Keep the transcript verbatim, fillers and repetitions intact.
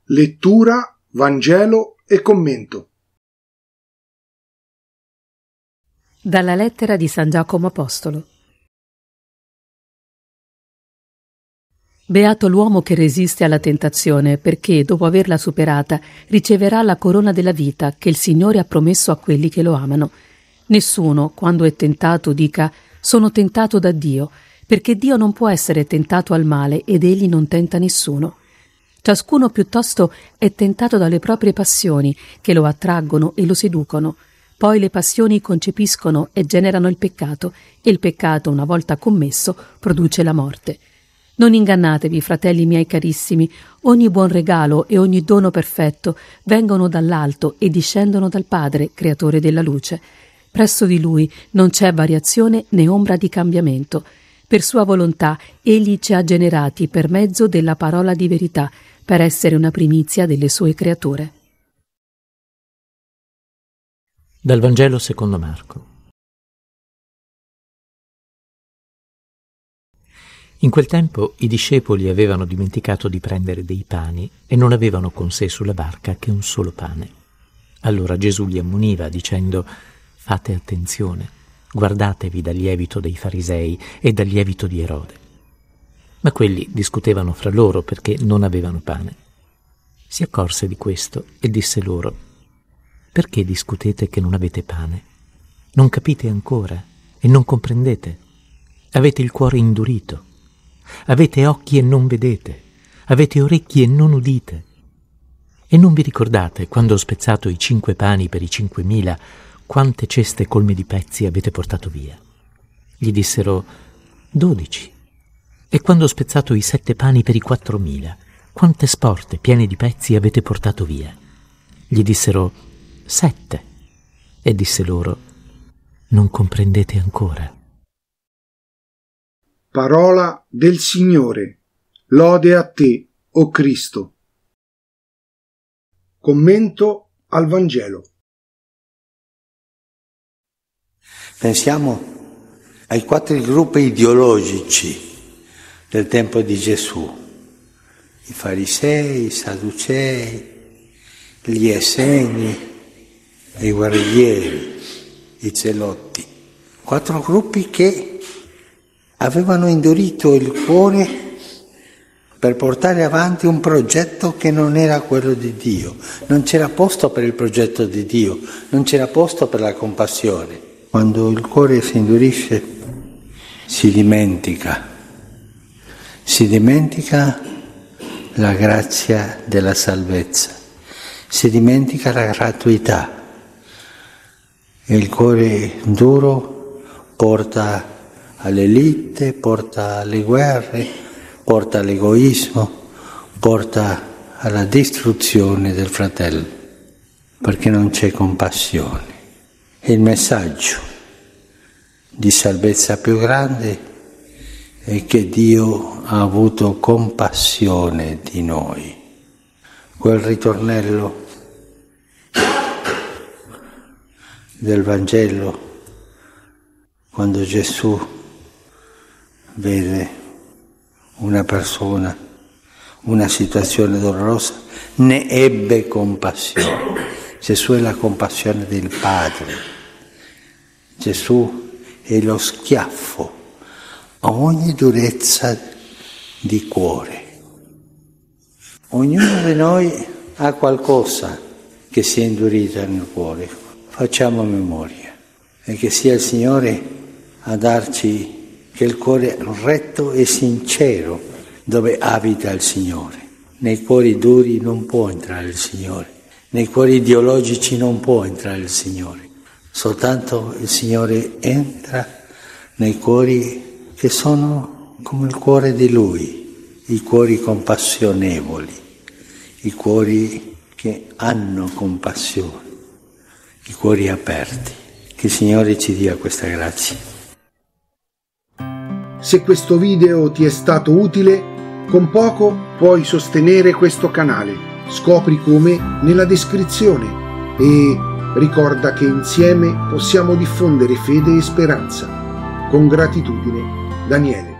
Lettura, Vangelo e commento. Dalla lettera di San Giacomo Apostolo. Beato l'uomo che resiste alla tentazione, perché, dopo averla superata, riceverà la corona della vita che il Signore ha promesso a quelli che lo amano. Nessuno, quando è tentato, dica «sono tentato da Dio», perché Dio non può essere tentato al male ed Egli non tenta nessuno. Ciascuno piuttosto è tentato dalle proprie passioni, che lo attraggono e lo seducono. Poi le passioni concepiscono e generano il peccato, e il peccato, una volta commesso, produce la morte. Non ingannatevi, fratelli miei carissimi, ogni buon regalo e ogni dono perfetto vengono dall'alto e discendono dal Padre, creatore della luce. Presso di Lui non c'è variazione né ombra di cambiamento. Per sua volontà Egli ci ha generati per mezzo della parola di verità, per essere una primizia delle sue creature. Dal Vangelo secondo Marco. In quel tempo i discepoli avevano dimenticato di prendere dei pani e non avevano con sé sulla barca che un solo pane. Allora Gesù li ammoniva dicendo: «Fate attenzione, guardatevi dal lievito dei farisei e dal lievito di Erode». Ma quelli discutevano fra loro perché non avevano pane. Si accorse di questo e disse loro: «Perché discutete che non avete pane? Non capite ancora e non comprendete? Avete il cuore indurito? Avete occhi e non vedete? Avete orecchi e non udite? E non vi ricordate, quando ho spezzato i cinque pani per i cinquemila, quante ceste colme di pezzi avete portato via?» Gli dissero: «Dodici». «E quando ho spezzato i sette pani per i quattromila, quante sporte piene di pezzi avete portato via?» Gli dissero: «Sette». E disse loro: «Non comprendete ancora?» Parola del Signore. Lode a te, o Cristo. Commento al Vangelo. Pensiamo ai quattro gruppi ideologici del tempo di Gesù: i farisei, i sadducei, gli esseni e i guerriglieri, i zelotti. Quattro gruppi che avevano indurito il cuore per portare avanti un progetto che non era quello di Dio. Non c'era posto per il progetto di Dio, non c'era posto per la compassione. Quando il cuore si indurisce, si dimentica, si dimentica la grazia della salvezza, si dimentica la gratuità. E il cuore duro porta alle liti, porta alle guerre, porta all'egoismo, porta alla distruzione del fratello, perché non c'è compassione. Il messaggio di salvezza più grande è che Dio ha avuto compassione di noi. Quel ritornello del Vangelo, quando Gesù vede una persona, una situazione dolorosa, ne ebbe compassione. Gesù è la compassione del Padre. Gesù è lo schiaffo a ogni durezza di cuore. Ognuno di noi ha qualcosa che si è indurita nel cuore. Facciamo memoria e che sia il Signore a darci che il cuore retto e sincero dove abita il Signore. Nei cuori duri non può entrare il Signore. Nei cuori ideologici non può entrare il Signore. Soltanto il Signore entra nei cuori che sono come il cuore di Lui, i cuori compassionevoli, i cuori che hanno compassione, i cuori aperti. Che il Signore ci dia questa grazia. Se questo video ti è stato utile, con poco puoi sostenere questo canale. Scopri come nella descrizione e ricorda che insieme possiamo diffondere fede e speranza. Con gratitudine, Daniele.